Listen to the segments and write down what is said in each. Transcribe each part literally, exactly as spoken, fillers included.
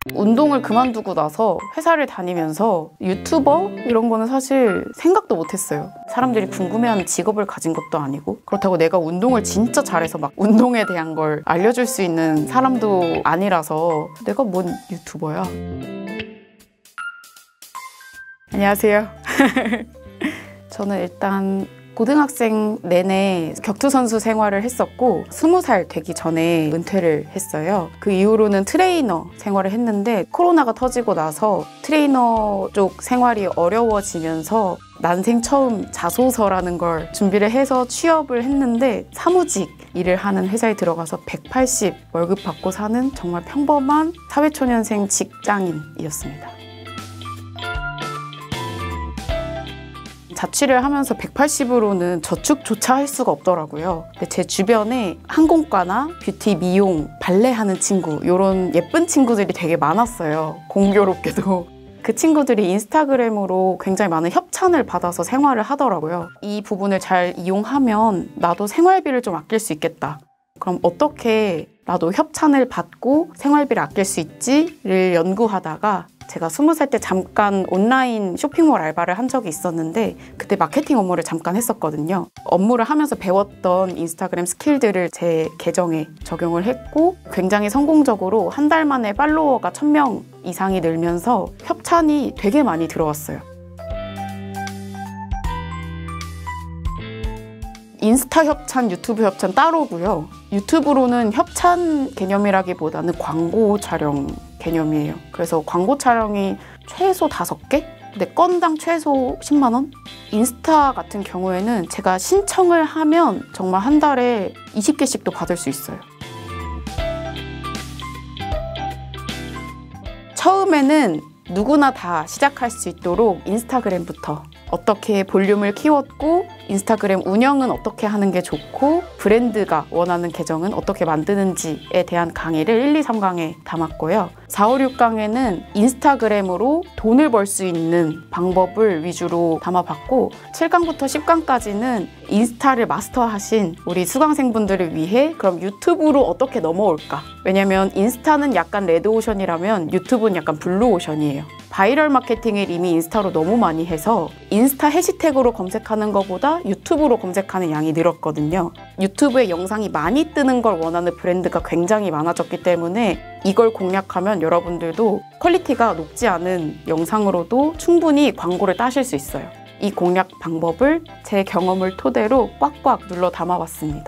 운동을 그만두고 나서 회사를 다니면서 유튜버? 이런 거는 사실 생각도 못했어요. 사람들이 궁금해하는 직업을 가진 것도 아니고, 그렇다고 내가 운동을 진짜 잘해서 막 운동에 대한 걸 알려줄 수 있는 사람도 아니라서 내가 뭔 유튜버야? 안녕하세요. 저는 일단 고등학생 내내 격투선수 생활을 했었고 스무 살 되기 전에 은퇴를 했어요. 그 이후로는 트레이너 생활을 했는데 코로나가 터지고 나서 트레이너 쪽 생활이 어려워지면서 난생 처음 자소서라는 걸 준비를 해서 취업을 했는데 사무직 일을 하는 회사에 들어가서 백팔십 월급 받고 사는 정말 평범한 사회초년생 직장인이었습니다. 자취를 하면서 백팔십으로는 저축조차 할 수가 없더라고요. 근데 제 주변에 항공과나 뷰티, 미용, 발레 하는 친구, 이런 예쁜 친구들이 되게 많았어요. 공교롭게도. 그 친구들이 인스타그램으로 굉장히 많은 협찬을 받아서 생활을 하더라고요. 이 부분을 잘 이용하면 나도 생활비를 좀 아낄 수 있겠다. 그럼 어떻게 나도 협찬을 받고 생활비를 아낄 수 있지를 연구하다가 제가 스무 살 때 잠깐 온라인 쇼핑몰 알바를 한 적이 있었는데 그때 마케팅 업무를 잠깐 했었거든요. 업무를 하면서 배웠던 인스타그램 스킬들을 제 계정에 적용을 했고 굉장히 성공적으로 한 달 만에 팔로워가 천 명 이상이 늘면서 협찬이 되게 많이 들어왔어요. 인스타 협찬, 유튜브 협찬 따로고요. 유튜브로는 협찬 개념이라기보다는 광고 촬영 개념이에요. 그래서 광고 촬영이 최소 다섯 개? 근데 건당 최소 십만 원? 인스타 같은 경우에는 제가 신청을 하면 정말 한 달에 이십 개씩도 받을 수 있어요. 처음에는 누구나 다 시작할 수 있도록 인스타그램부터 어떻게 볼륨을 키웠고 인스타그램 운영은 어떻게 하는 게 좋고 브랜드가 원하는 계정은 어떻게 만드는지에 대한 강의를 일, 이, 삼 강에 담았고요. 사, 오, 육 강에는 인스타그램으로 돈을 벌 수 있는 방법을 위주로 담아봤고 칠 강부터 십 강까지는 인스타를 마스터하신 우리 수강생분들을 위해 그럼 유튜브로 어떻게 넘어올까? 왜냐면 인스타는 약간 레드오션이라면 유튜브는 약간 블루오션이에요. 바이럴 마케팅을 이미 인스타로 너무 많이 해서 인스타 해시태그로 검색하는 것보다 유튜브로 검색하는 양이 늘었거든요. 유튜브에 영상이 많이 뜨는 걸 원하는 브랜드가 굉장히 많아졌기 때문에 이걸 공략하면 여러분들도 퀄리티가 높지 않은 영상으로도 충분히 광고를 따실 수 있어요. 이 공략 방법을 제 경험을 토대로 꽉꽉 눌러 담아봤습니다.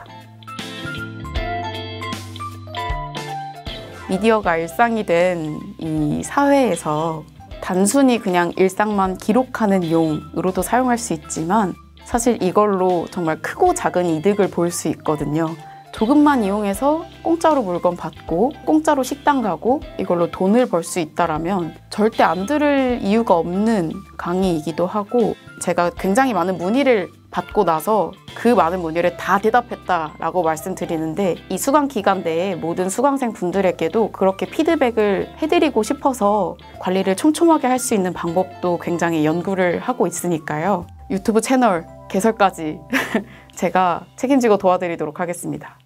미디어가 일상이 된 이 사회에서 단순히 그냥 일상만 기록하는 용으로도 사용할 수 있지만 사실 이걸로 정말 크고 작은 이득을 볼 수 있거든요. 조금만 이용해서 공짜로 물건 받고 공짜로 식당 가고 이걸로 돈을 벌 수 있다라면 절대 안 들을 이유가 없는 강의이기도 하고 제가 굉장히 많은 문의를 받고 나서 그 많은 문의를 다 대답했다라고 말씀드리는데 이 수강 기간 내에 모든 수강생 분들에게도 그렇게 피드백을 해드리고 싶어서 관리를 촘촘하게 할 수 있는 방법도 굉장히 연구를 하고 있으니까요. 유튜브 채널 개설까지 제가 책임지고 도와드리도록 하겠습니다.